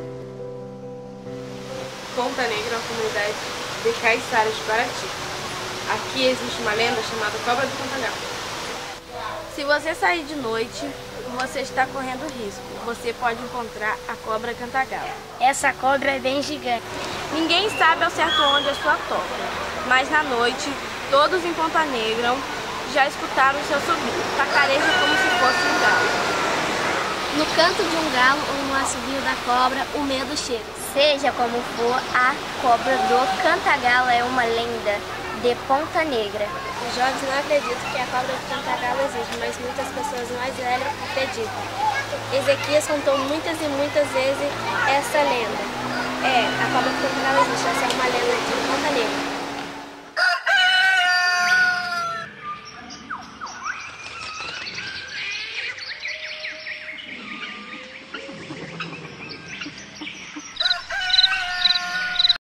Ponta Negra é uma comunidade de caiçaras de Paraty. Aqui existe uma lenda chamada Cobra do Cantagal. Se você sair de noite, você está correndo risco. Você pode encontrar a cobra Cantagal. Essa cobra é bem gigante. Ninguém sabe ao certo onde a sua toca, mas na noite, todos em Ponta Negra já escutaram o seu subir. Cacareja como se fosse um galo. No canto de um galo ou no assobio da cobra, o medo chega. Seja como for, a cobra do Cantagal é uma lenda de Ponta Negra. Os jovens não acreditam que a cobra do Cantagal existe, mas muitas pessoas mais velhas acreditam. Ezequias contou muitas e muitas vezes essa lenda. A cobra do Cantagal existe, essa é uma lenda de Ponta Negra.